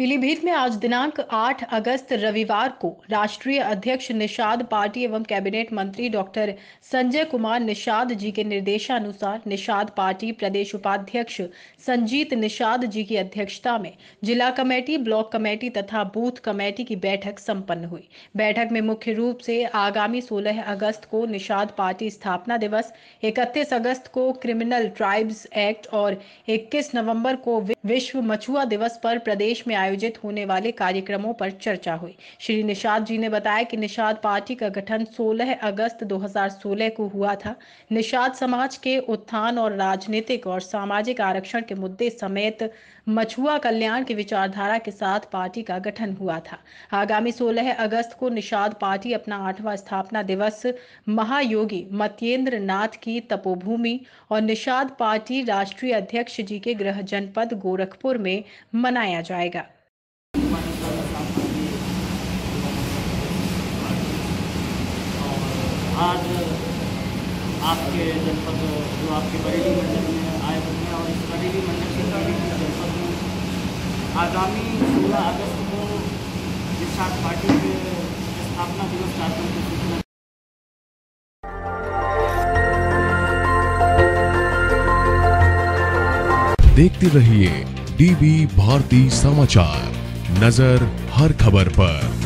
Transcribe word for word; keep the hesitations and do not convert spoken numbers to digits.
पीलीभीत में आज दिनांक आठ अगस्त रविवार को राष्ट्रीय अध्यक्ष निषाद पार्टी एवं कैबिनेट मंत्री डॉक्टर संजय कुमार निषाद जी के निर्देशानुसार निषाद पार्टी प्रदेश उपाध्यक्ष संजीत निषाद जी की अध्यक्षता में जिला कमेटी, ब्लॉक कमेटी तथा बूथ कमेटी की बैठक संपन्न हुई। बैठक में मुख्य रूप से आगामी सोलह अगस्त को निषाद पार्टी स्थापना दिवस, इकतीस अगस्त को क्रिमिनल ट्राइब्स एक्ट और इक्कीस नवंबर को विश्व मछुआ दिवस पर प्रदेश में आयोजित होने वाले कार्यक्रमों पर चर्चा हुई। श्री निषाद जी ने बताया कि निषाद पार्टी का गठन सोलह अगस्त दो हज़ार सोलह को हुआ था। निषाद समाज के उत्थान और राजनीतिक और सामाजिक आरक्षण के मुद्दे समेत मछुआ कल्याण की विचारधारा के साथ पार्टी का गठन हुआ था। आगामी सोलह अगस्त को निषाद पार्टी अपना आठवां स्थापना दिवस महायोगी मत्येंद्र नाथ की तपोभूमि और निषाद पार्टी राष्ट्रीय अध्यक्ष जी के गृह जनपद गोरखपुर में मनाया जाएगा। आज आपके जनपद जो आपके बरेली मंडल में आए हुए हैं और इस बरेली मंडल के जनपद में आगामी सोलह अगस्त को निषाद पार्टी के स्थापना दिवस कार्यक्रम की सूचना। देखते रहिए डीबी भारती समाचार, नजर हर खबर पर।